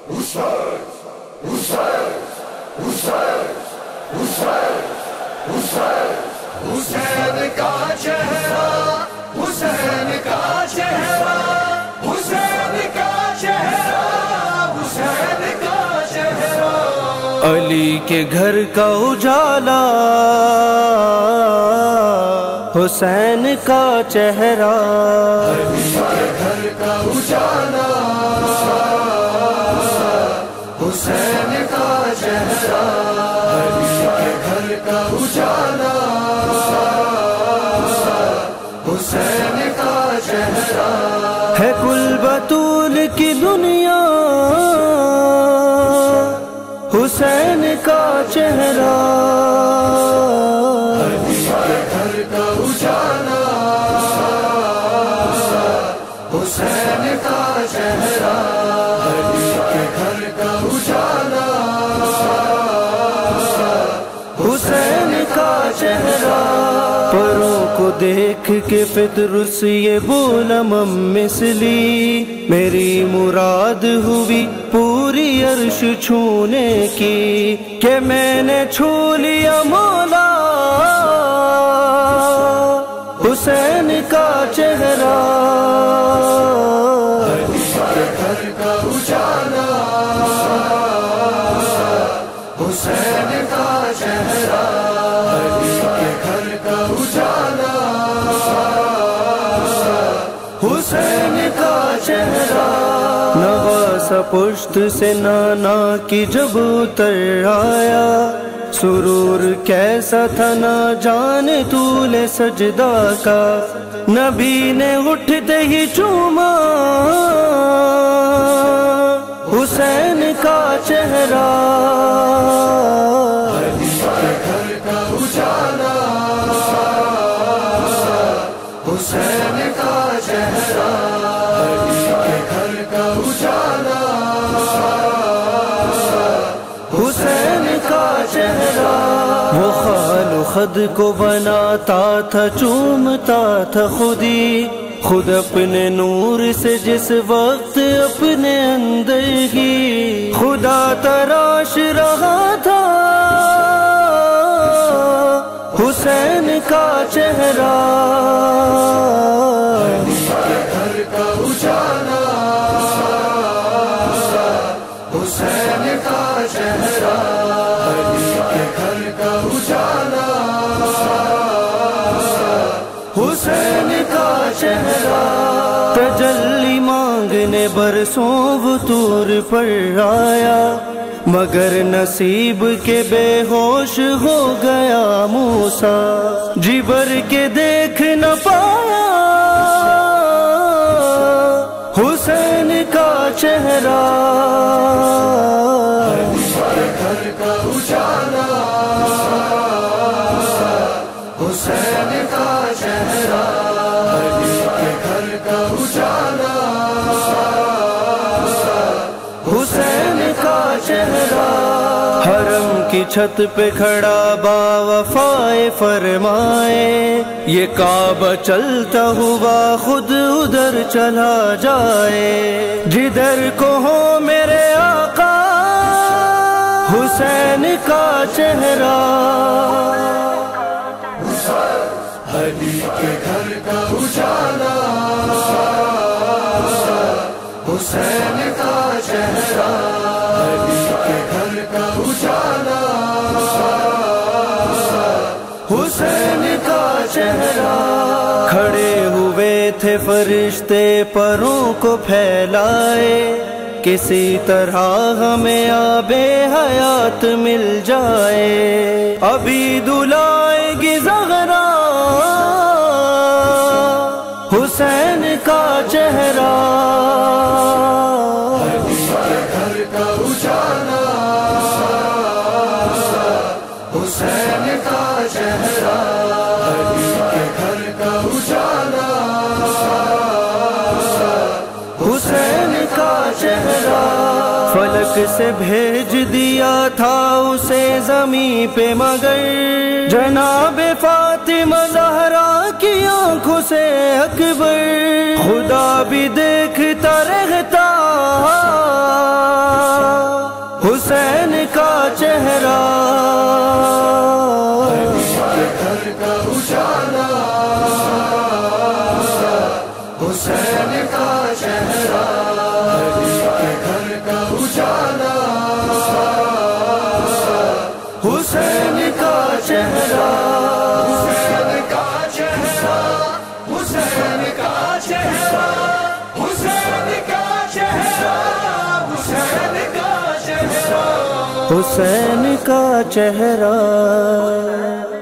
حسین کا چہرہ، حسین کا چہرہ، حسین کا چہرہ، حسین کا چہرہ، علی کے گھر کا اجالا، حسین کا چہرہ، علی کے گھر کا اجالا، حسین کا چہرہ، علی کے گھر کا اجالا، حسین کا چہرہ، ہے کل بطول کی دنیا، حسین کا چہرہ، علی کے گھر کا اجالا، حسین کا چہرہ، علی کے گھر کا اجالا، حسین کا چہرہ، پروں کو دیکھ کے فطرس یہ بولا مثلی، میری مراد ہوئی پوری عرش چھونے کی، کہ میں نے چھو لیا مولا حسین کا چہرہ، علی کے گھر کا اجالا، حسین کا چہرہ، علی کے گھر کا اجالا، حسین کا چہرہ، نواسا پشت سے نانا کی جب اتر آیا، سرور کیسا تھا نہ جانے طول سجدہ کا، نبی نے اٹھتے ہی چوما حسین کا چہرہ، علی کے گھر کا اجالا، حسین کا چہرہ، علی کے گھر کا اجالا، حسین کا چہرہ، وہ خال و خد کو بناتا تھا چومتا تھا خودی، خود اپنے نور سے جس وقت اپنے اندر ہی خدا تراش رہا تھا حسین کا چہرہ، علی کے گھر کا اجالا، حسین کا چہرہ، علی کے گھر کا اجالا، حسین کا چہرہ، تجلی مانگنے برسوں وہ طور پر آیا، مگر نصیب کے بے ہوش ہو گیا موسیٰ، جبر کے دیکھ نہ پایا حسین کا چہرہ، علی کے گھر کا اجالا، حسین کا چہرہ، علی کے گھر کا اجالا، حسین کا چہرہ، حرم کی چھت پہ کھڑا با وفائے فرمائے، یہ کعبہ چلتا ہوا خود ادھر چلا جائے، جدھر کو ہو میرے آقا حسین کا چہرہ، علی کے گھر کا اجالا، حسین کا چہرہ، علی کے گھر کا اجالا، حسین کا چہرہ، کھڑے ہوئے تھے فرشتے پروں کو پھیلائے، کسی طرح ہمیں آب حیات مل جائے، ابھی دلائے گی زہرا حسین کا چہرہ، علی کے گھر کا اجالا، حسین کا چہرہ، علی کے گھر کا اجالا، حسین کا چہرہ، فلک سے بھیج دیا تھا اسے زمین پہ، مگر جناب فاطمہ زہرا کی آنکھوں سے اکبر خدا بھی دیکھتا رہتا حسین کا چہرہ، گھر کا اجالا حسین کا چہرہ، گھر کا اجالا حسین کا چہرہ، حسین کا چہرہ، حسین کا چہرہ، حسین کا چہرہ، حسین کا چہرہ، حسین کا چہرہ۔